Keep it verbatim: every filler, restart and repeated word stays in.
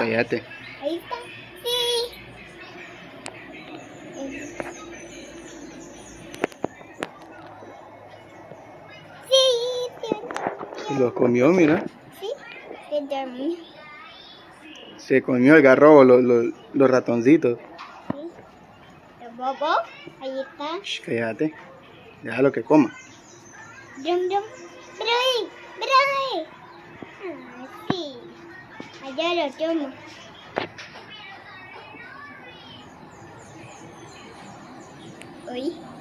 cállate. Ahí está. Sí. Sí, sí. Se los comió, mira. Sí, se dormió. Se comió el garrobo, los, los, los ratoncitos. Sí. El bobo, ahí está. Shh, cállate. Déjalo que coma. Drum, drum. Pero ahí, pero ahí. Ah, sí. Allá lo tomo. Uy.